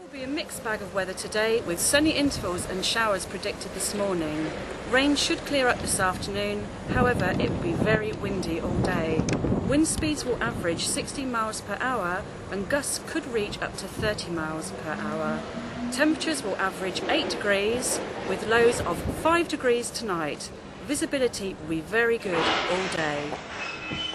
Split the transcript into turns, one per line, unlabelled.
Will be a mixed bag of weather today with sunny intervals and showers predicted this morning. Rain should clear up this afternoon, however it will be very windy all day. Wind speeds will average 60 miles per hour and gusts could reach up to 30 miles per hour. Temperatures will average 8 degrees with lows of 5 degrees tonight. Visibility will be very good all day.